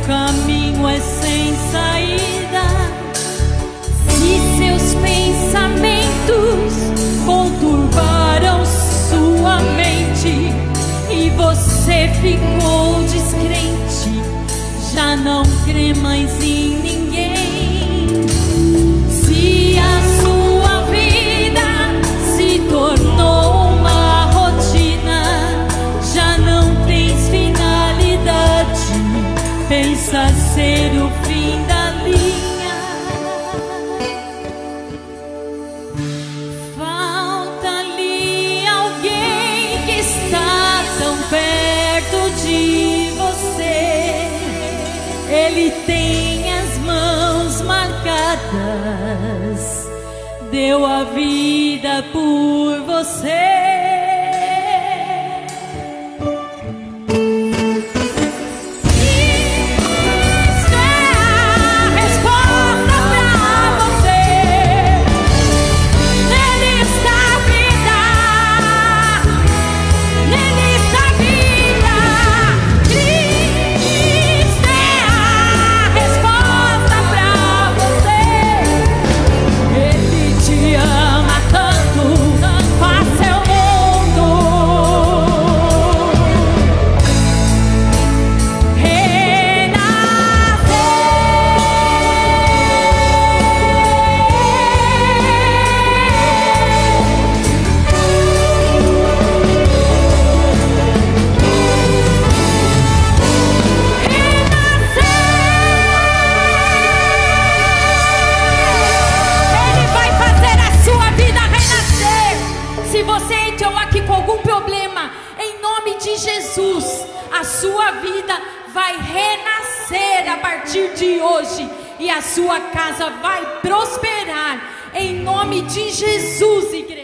caminho é sem saída, se seus pensamentos conturbaram sua mente e você ficou descrente, já não crê mais em ninguém. Se a sua vida se tornou uma rotina, já não tens finalidade, pensa ser o fim da linha. Falta-lhe alguém que está tão perto de você. Ele tem as mãos marcadas, deu a vida por você. A sua vida vai renascer a partir de hoje e a sua casa vai prosperar em nome de Jesus, igreja.